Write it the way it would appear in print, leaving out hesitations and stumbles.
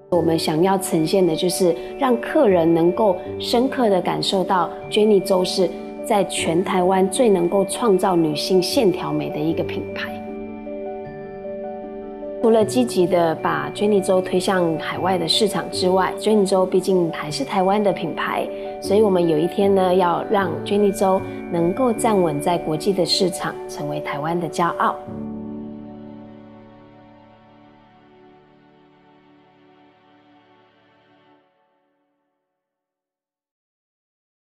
我们想要呈现的就是让客人能够深刻地感受到 Jenny 周是在全台湾最能够创造女性线条美的一个品牌。除了积极的把 Jenny 周推向海外的市场之外， Jenny 周毕竟还是台湾的品牌，所以我们有一天呢，要让 Jenny 周能够站稳在国际的市场，成为台湾的骄傲。